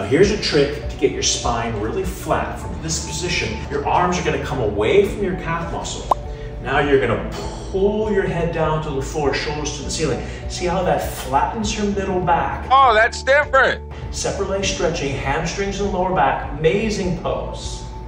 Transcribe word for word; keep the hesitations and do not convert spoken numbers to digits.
here's a trick to get your spine really flat. From this position, your arms are gonna come away from your calf muscle. Now you're gonna pull your head down to the floor, shoulders to the ceiling. See how that flattens your middle back? Oh, that's different. Separate leg stretching, hamstrings and lower back, amazing pose.